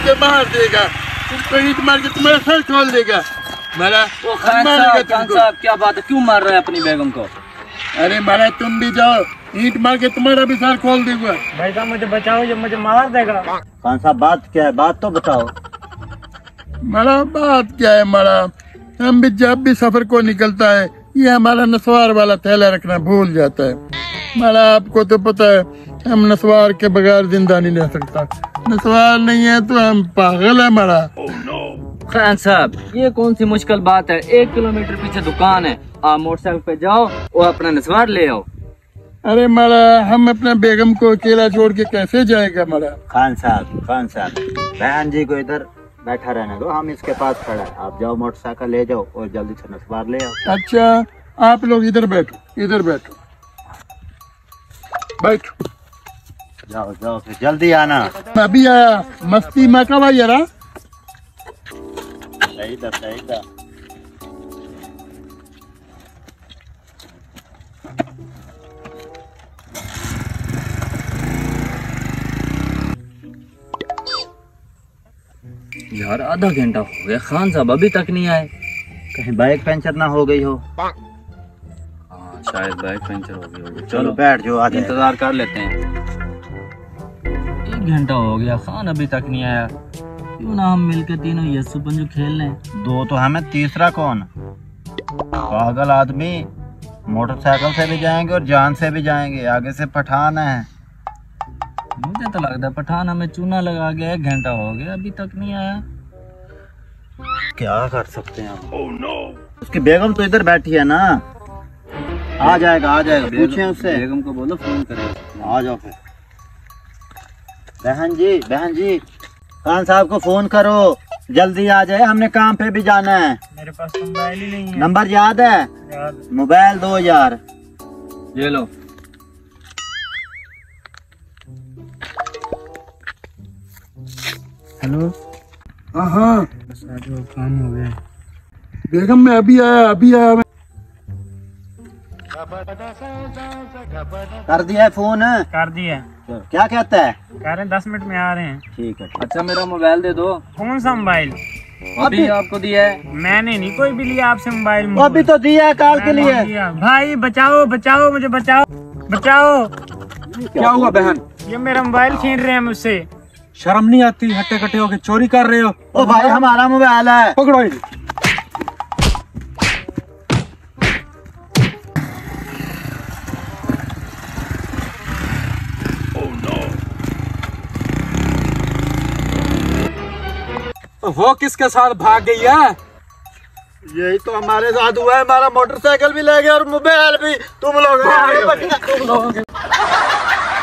के मार देगा, तुमको ईंट मार के तुम्हारा सर खोल देगा। मारा खान साहब क्या बात है, क्यों मार रहे हैं अपनी बेगम को? अरे मारा तुम भी जाओ, ईंट मार के तुम्हारा भी सर खोल देगा। भाई साहब मुझे बचाओ, जब मुझे मार देगा। खान साहब बात क्या है, बात तो बताओ। मारा बात क्या है मारा, हम भी जब भी सफर को निकलता है ये हमारा नस्वार वाला थैला रखना भूल जाता है। मारा आपको तो पता है हम नस्वार के बगैर जिंदा नहीं रह सकता, नस्वार नहीं है तो हम पागल है मारा। खान साहब ये कौन सी मुश्किल बात है, 1 किलोमीटर पीछे दुकान है, आप मोटरसाइकिल पे जाओ और अपना नस्वार ले आओ। अरे मारा हम अपना बेगम को अकेला छोड़ के कैसे जाएगा मारा। खान साहब बहन जी को इधर बैठा रहने दो, हम इसके पास खड़ा है। आप जाओ मोटरसाइकिल ले जाओ और जल्दी से नस्वार ले आओ। अच्छा आप लोग इधर बैठो, इधर बैठो, बैठो। जाओ फिर जल्दी आना। अभी आया, मस्ती में कब आई यारा। सही था। यार आधा घंटा हो गया, खान साहब अभी तक नहीं आए। कहीं बाइक पंचर ना हो गई हो। हाँ शायद बाइक पंचर हो गई होगी। चलो बैठ जाओ, आज इंतजार कर लेते हैं। 1 घंटा हो गया, खान अभी तक नहीं आया। क्यों ना हम मिलकर तीनों यस्सु पंजू खेल लें। 2 तो हमें, तीसरा कौन? पागल आदमी, मोटरसाइकिल से भी जाएंगे और जान से भी जाएंगे, आगे से पठान है। मुझे तो लगता है पठान हमें चूना लगा गया, 1 घंटा हो गया अभी तक नहीं आया। क्या कर सकते हैं हम? उसकी बेगम तो इधर बैठी है ना, आ जाएगा पूछे उससे। बेगम को बोलो फोन करे। आ जाओ फिर। बहन जी खान साहब को फोन करो, जल्दी आ जाए, हमने काम पे भी जाना है। मेरे पास मोबाइल ही नहीं है। नंबर याद है? मोबाइल दो यार। ये लो। हेलो। हाँ काम हो गया। बेगम मैं अभी आया। कर दिया है फोन? कर दिया। क्या कहता है? कह रहे हैं 10 मिनट में आ रहे हैं। ठीक है। अच्छा मेरा मोबाइल दे दो। कौन सा मोबाइल? अभी आपको दिया है। मैंने नहीं कोई भी लिया आपसे मोबाइल। अभी तो दिया है काल के लिए। भाई बचाओ मुझे बचाओ। क्या हुआ बहन? ये मेरा मोबाइल छीन रहे हैं मुझसे। शर्म नहीं आती, हट्टे कट्टे होके चोरी कर रहे हो? ओ भाई हमारा मोबाइल है, पकड़ो इन्हें। वो किसके साथ भाग गई है? यही तो हमारे साथ हुआ है, हमारा मोटरसाइकिल भी ले गया और मोबाइल भी। तुम लोग